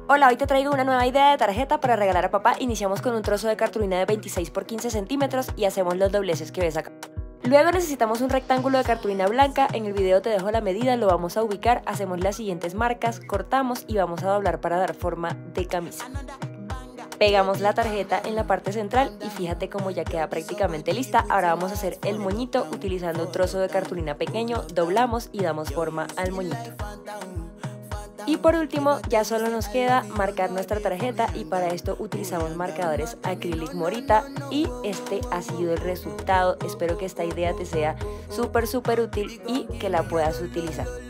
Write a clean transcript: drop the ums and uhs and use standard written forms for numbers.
Hola, hoy te traigo una nueva idea de tarjeta para regalar a papá. Iniciamos con un trozo de cartulina de 26 por 15 centímetros y hacemos los dobleces que ves acá. Luego necesitamos un rectángulo de cartulina blanca, en el video te dejo la medida, lo vamos a ubicar, hacemos las siguientes marcas, cortamos y vamos a doblar para dar forma de camisa. Pegamos la tarjeta en la parte central y fíjate cómo ya queda prácticamente lista. Ahora vamos a hacer el moñito utilizando un trozo de cartulina pequeño, doblamos y damos forma al moñito. Y por último, ya solo nos queda marcar nuestra tarjeta y para esto utilizamos marcadores Acrylic Morita y este ha sido el resultado. Espero que esta idea te sea súper útil y que la puedas utilizar.